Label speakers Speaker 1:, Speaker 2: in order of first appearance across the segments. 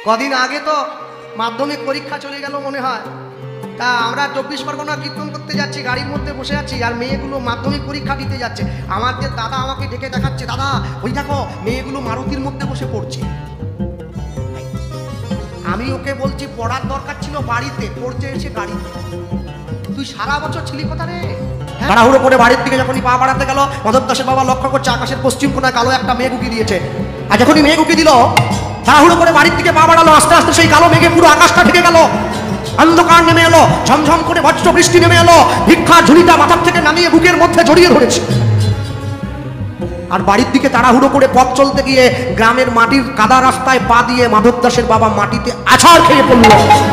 Speaker 1: কদিন আগে তো মাধ্যমিক পরীক্ষা চলে গেল মনে হয়, তা আমরা 24 পরগনা কীর্তন করতে যাচ্ছি, গাড়ির মধ্যে বসে আছি, আর মেয়েগুলো মাধ্যমিক পরীক্ষা দিতে যাচ্ছে। আমাদের দাদা আমাকে ডেকে দেখাচ্ছে, দাদা ওই দেখো মেয়েগুলো মারুতির মধ্যে বসে পড়ছে। আমি ওকে বলছি পড়ার দরকার ছিল বাড়িতে, পড়ছে এসে গাড়িতে। তুই সারা বছর ছিলি কোথা রে? তাড়াহুড়ো করে বাড়ির দিকে যখনই পা বাড়াতে গেল, মাধব দাসের বাবা লক্ষ্য করছে আকাশের পশ্চিম কোণায় কালো একটা মেঘ উকি দিয়েছে। আর যখনই মেঘ উকি দিল, তাড়াহুড়ো করে বাড়ির দিকে পা বাড়ালো, আস্তে আস্তে সেই কালো মেঘে পুরো আকাশটা ঢেকে গেল। অন্ধকার নেমে এলো, ঝমঝম করে বজ্র বৃষ্টি নেমে এলো, ভিক্ষার ঝুড়িটা মাথার থেকে নামিয়ে বুকের মধ্যে জড়িয়ে ধরেছে। আর বাড়ির দিকে তাড়াহুড়ো করে পথ চলতে গিয়ে গ্রামের মাটির কাদা রাস্তায় পা দিয়ে মাধব দাসের বাবা মাটিতে আছাড় খেয়ে পড়ল।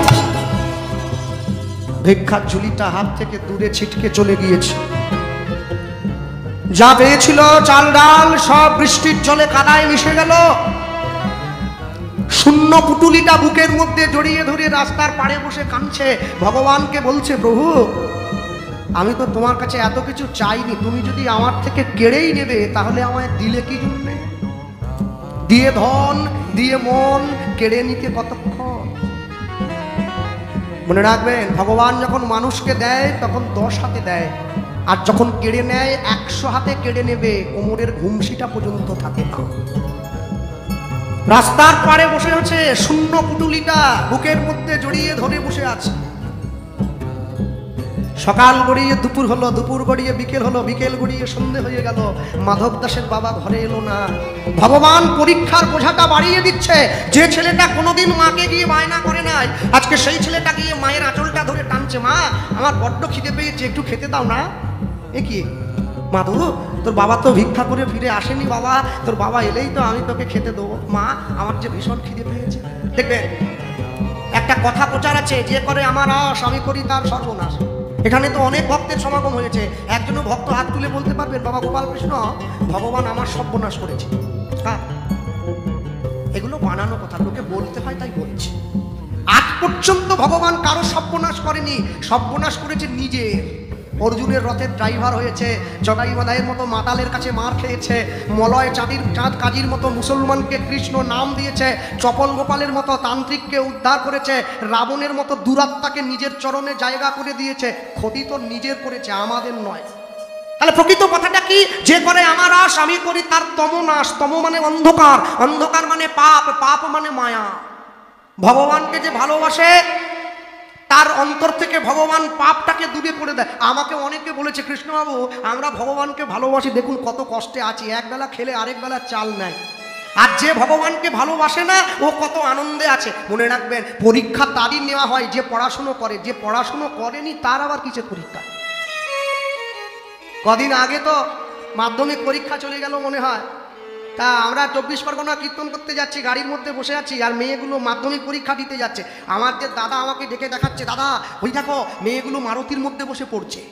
Speaker 1: ভিক্ষার ঝুলিটা হাত থেকে দূরে ছিটকে চলে গিয়েছে। যা পেয়েছিল চাল ডাল সব বৃষ্টির জলে কাদায় মিশে গেল। শূন্য পুটুলিটা বুকের মধ্যে জড়িয়ে ধরে রাস্তার পাড়ে বসে কাঁদছে, ভগবানকে বলছে, প্রভু আমি তো তোমার কাছে এত কিছু চাইনি, তুমি যদি আমার থেকে কেড়েই নেবে তাহলে আমায় দিলে কি জন্য? দিয়ে ধন দিয়ে মন, কেড়ে নিতে কতক্ষণ? মনে রাখবেন, ভগবান যখন মানুষকে দেয় তখন 10 হাতে দেয়, আর যখন কেড়ে নেয় 100 হাতে কেড়ে নেবে, কোমরের ঘুমসিটা পর্যন্ত থাকে না। রাস্তার পাড়ে বসে আছে, শূন্য পুটুলিটা বুকের মধ্যে জড়িয়ে ধরে বসে আছে। সকাল গড়িয়ে দুপুর হলো, দুপুর গড়িয়ে বিকেল হলো, বিকেল গড়িয়ে সন্ধে হয়ে গেল, মাধব দাসের বাবা ঘরে এলো না। ভগবান পরীক্ষার বোঝাটা বাড়িয়ে দিচ্ছে। যে ছেলেটা কোনোদিন মাকে গিয়ে বায়না করে নাই, আজকে সেই ছেলেটা গিয়ে মায়ের আঁচলটা ধরে টানছে, মা আমার বড্ড খিদে পেয়েছে, একটু খেতে দাও না। এ কি মাধু, তোর বাবা তো ভিক্ষা করে ফিরে আসেনি, বাবা তোর বাবা এলেই তো আমি তোকে খেতে দেবো। মা আমার যে ভীষণ খিদে পেয়েছে। দেখবে একটা কথা প্রচার আছে, যে করে আমার আশ আমি করি তার সর্বনাশ। এখানে তো অনেক ভক্তের সমাগম হয়েছে, একজনও ভক্ত হাত তুলে বলতে পারবেন, বাবা গোপাল কৃষ্ণ ভগবান আমার সর্বনাশ করেছে? এগুলো বানানো কথা, লোকে বলতে হয় তাই বলছে। আজ পর্যন্ত ভগবান কারো সর্বনাশ করেনি, সর্বনাশ করেছে নিজের। অর্জুনের রথের ড্রাইভার হয়েছে, চটাই বাদাইয়ের মতো মাতালের কাছে মার খেয়েছে, মলয় চাঁদ কাজীর মতো মুসলমানকে কৃষ্ণ নাম দিয়েছে, চপল গোপালের মতো তান্ত্রিককে উদ্ধার করেছে, রাবণের মতো দুরাত্মাকে নিজের চরণে জায়গা করে দিয়েছে। ক্ষতি তো নিজের করেছে, আমাদের নয়। তাহলে প্রকৃত কথাটা কি? যে করে আমার আশ আমি করি তার তমনাশ। তম মানে অন্ধকার, অন্ধকার মানে পাপ, পাপ মানে মায়া। ভগবানকে যে ভালোবাসে তার অন্তর থেকে ভগবান পাপটাকে দূরে করে দেয়। আমাকে অনেকে বলেছে, কৃষ্ণবাবু আমরা ভগবানকে ভালোবাসি, দেখুন কত কষ্টে আছি, একবেলা খেলে আরেক বেলা চাল নেয়। আর যে ভগবানকে ভালোবাসে না ও কত আনন্দে আছে। মনে রাখবেন, পরীক্ষা তারই নেওয়া হয় যে পড়াশুনো করে, যে পড়াশুনো করেনি তার আবার কিসের পরীক্ষা? কদিন আগে তো মাধ্যমিক পরীক্ষা চলে গেল মনে হয়, তা আমরা 24 পরগনা কীর্তন করতে যাচ্ছি, গাড়ির মধ্যে বসে আছি, আর মেয়েগুলো মাধ্যমিক পরীক্ষা দিতে যাচ্ছে। আমাদের দাদা আমাকে ডেকে দেখাচ্ছে, দাদা ওই দেখো মেয়েগুলো মারুতির মধ্যে বসে পড়ছে।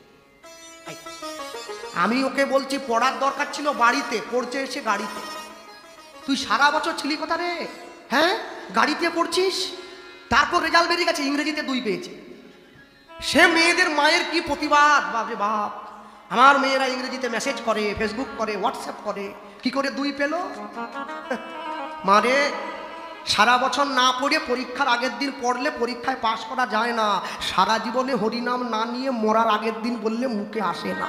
Speaker 1: আমি ওকে বলছি পড়ার দরকার ছিল বাড়িতে, পড়ছে এসে গাড়িতে। তুই সারা বছর ছিলি কোথা রে? হ্যাঁ, গাড়িতে পড়ছিস। তারপর রেজাল্ট বেরিয়ে গেছে, ইংরেজিতে 2 পেয়েছে। সে মেয়েদের মায়ের কি প্রতিবাদ, বাপরে বাপ। আমার মেয়েরা ইংরেজিতে মেসেজ করে, ফেসবুক করে, হোয়াটসঅ্যাপ করে, কি করে 2 পেল? মারে সারা বছর না পড়ে পরীক্ষার আগের দিন পড়লে পরীক্ষায় পাশ করা যায় না। সারা জীবনে হরিনাম না নিয়ে মরার আগের দিন বললে মুখে আসে না।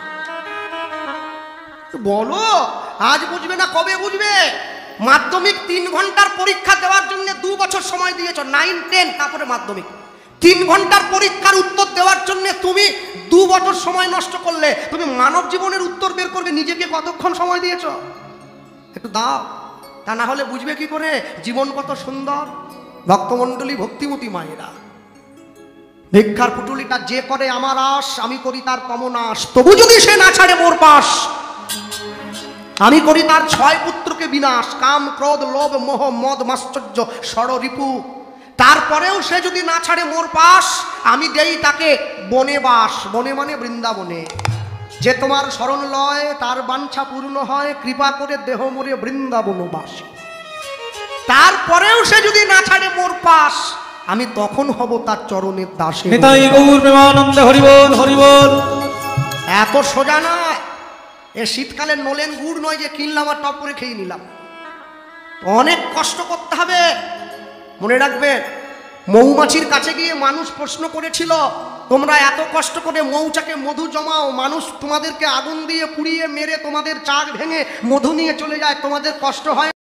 Speaker 1: বলো আজ বুঝবে না কবে বুঝবে? মাধ্যমিক 3 ঘন্টার পরীক্ষা দেওয়ার জন্য 2 বছর সময় দিয়েছ, 9, 10, তারপরে মাধ্যমিক। 3 ঘন্টার পরীক্ষার উত্তর দেওয়ার জন্য তুমি 2 বছর সময় নষ্ট করলে। তুমি মানব জীবনের উত্তর বের করবে, নিজেকে কতক্ষণ সময় দিয়েছ? একটু দাও, তা না হলে বুঝবে কি করে জীবন কত সুন্দর। ভক্তমণ্ডলী, ভক্তিমতী মায়েরা, ভিক্ষার পুটুলিটা যে করে আমার আশ আমি করি তার তমনাশ, তবু যদি সে না ছাড়ে মোর পাশ, আমি করি তার 6 পুত্রকে বিনাশ, কাম ক্রোধ লোভ মোহ মদ মাশ্চর্য ষড়রিপু। তারপরেও সে যদি না ছাড়ে মোর পাশ, আমি দেই তাকে বনে বাস। বনে মানে বৃন্দাবনে। যে তোমার শরণ লয় তার বাঞ্ছা পূর্ণ হয়, কৃপা করে দেহ মোরে বৃন্দাবনবাসী। তারপরেও সে যদি না ছাড়ে মোর পাশ, আমি তখন হব তার চরণের দাসী।
Speaker 2: নিতাই গৌর প্রেমানন্দে হরি বল, হরি বল।
Speaker 1: এত সোজা নয়। এ শীতকালে নলেন গুড় নয় যে কিনলাম আর টপ করে খেয়ে নিলাম। অনেক কষ্ট করতে হবে। মনে রাখবেন, মৌমাছির কাছে গিয়ে মানুষ প্রশ্ন করেছিল, তোমরা এত কষ্ট করে মৌচাকে মধু জমাও, মানুষ তোমাদেরকে আগুন দিয়ে পুড়িয়ে মেরে তোমাদের চাক ভেঙে মধু নিয়ে চলে যায়, তোমাদের কষ্ট হয়